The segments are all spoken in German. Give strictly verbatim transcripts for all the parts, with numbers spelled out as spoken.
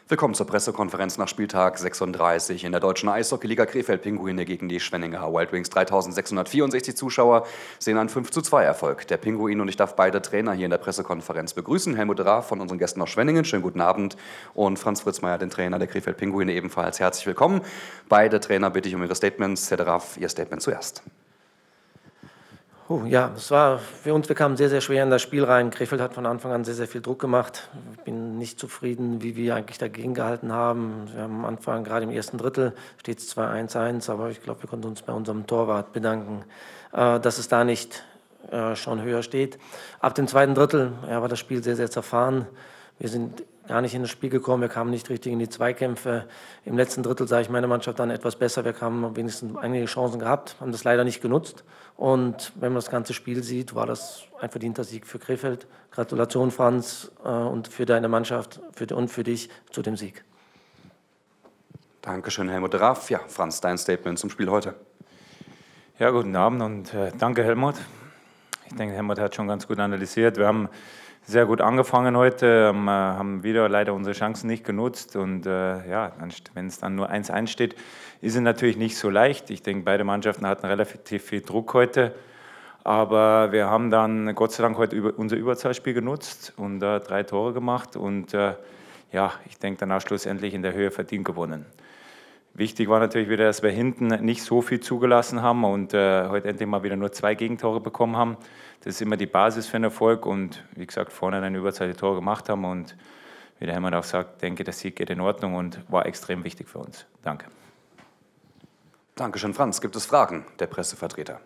Willkommen zur Pressekonferenz nach Spieltag sechsunddreißig in der deutschen Eishockeyliga. Krefeld-Pinguine gegen die Schwenninger Wild Wings. dreitausendsechshundertvierundsechzig Zuschauer sehen einen fünf zu zwei Erfolg der Pinguine und ich darf beide Trainer hier in der Pressekonferenz begrüßen. Helmut Raff von unseren Gästen aus Schwenningen, schönen guten Abend, und Franz Fritzmeier, den Trainer der Krefeld-Pinguine, ebenfalls herzlich willkommen. Beide Trainer bitte ich um ihre Statements. Herr Raff, Ihr Statement zuerst. Uh, ja, es war für uns, wir kamen sehr, sehr schwer in das Spiel rein. Krefeld hat von Anfang an sehr, sehr viel Druck gemacht. Ich bin nicht zufrieden, wie wir eigentlich dagegen gehalten haben. Wir haben am Anfang, gerade im ersten Drittel, steht es zwar eins eins, aber ich glaube, wir konnten uns bei unserem Torwart bedanken, äh, dass es da nicht äh, schon höher steht. Ab dem zweiten Drittel ja, war das Spiel sehr, sehr zerfahren. Wir sind gar nicht in das Spiel gekommen, wir kamen nicht richtig in die Zweikämpfe. Im letzten Drittel sah ich meine Mannschaft dann etwas besser. Wir haben wenigstens einige Chancen gehabt, haben das leider nicht genutzt. Und wenn man das ganze Spiel sieht, war das ein verdienter Sieg für Krefeld. Gratulation, Franz, äh, und für deine Mannschaft für, und für dich zu dem Sieg. Dankeschön, Helmut Raff. Ja, Franz, dein Statement zum Spiel heute. Ja, guten Abend und äh, danke, Helmut. Ich denke, Helmut hat schon ganz gut analysiert. Wir haben sehr gut angefangen heute, ähm, haben wieder leider unsere Chancen nicht genutzt und äh, ja, wenn es dann nur eins eins steht, ist es natürlich nicht so leicht. Ich denke, beide Mannschaften hatten relativ viel Druck heute, aber wir haben dann Gott sei Dank heute über, unser Überzahlspiel genutzt und äh, drei Tore gemacht und äh, ja, ich denke dann auch schlussendlich in der Höhe verdient gewonnen. Wichtig war natürlich wieder, dass wir hinten nicht so viel zugelassen haben und äh, heute endlich mal wieder nur zwei Gegentore bekommen haben. Das ist immer die Basis für einen Erfolg und wie gesagt, vorne eine Überzahl Tor gemacht haben und wie der Helmut auch sagt, denke, der Sieg geht in Ordnung und war extrem wichtig für uns. Danke. Dankeschön, Franz. Gibt es Fragen der Pressevertreter?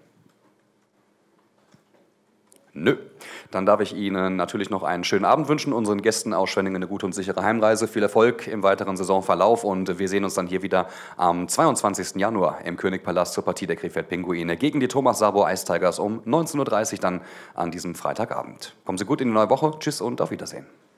Nö. Dann darf ich Ihnen natürlich noch einen schönen Abend wünschen, unseren Gästen aus Schwenningen eine gute und sichere Heimreise, viel Erfolg im weiteren Saisonverlauf und wir sehen uns dann hier wieder am zweiundzwanzigsten Januar im Königpalast zur Partie der Krefeld-Pinguine gegen die Thomas Sabo Ice Tigers um neunzehn Uhr dreißig dann an diesem Freitagabend. Kommen Sie gut in die neue Woche, tschüss und auf Wiedersehen.